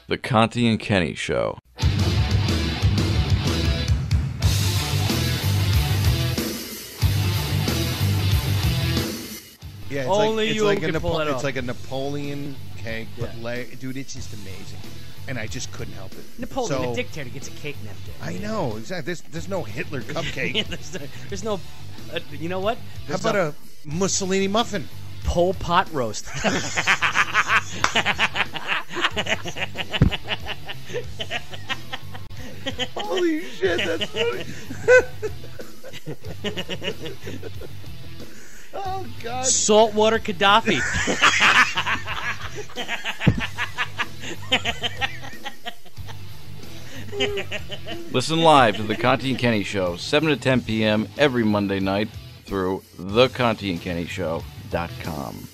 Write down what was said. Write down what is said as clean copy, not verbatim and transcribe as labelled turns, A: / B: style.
A: The Conte and Kenny Show.
B: Yeah,
C: Only you
B: like
C: can pull it off.
B: It's like a Napoleon cake, but
C: Yeah.
B: dude, it's just amazing, and I just couldn't help it.
C: Napoleon,
B: So-
C: the dictator, gets a cake next day.
B: I know exactly. There's no Hitler cupcake.
C: There's no. You know what?
B: How about a Mussolini muffin?
C: Pol Pot roast?
B: Holy shit, that's funny. Oh God.
C: Saltwater Gaddafi.
A: Listen live to The Conte and Kenny Show, 7 to 10 p.m. every Monday night through theconteandkennyshow.com.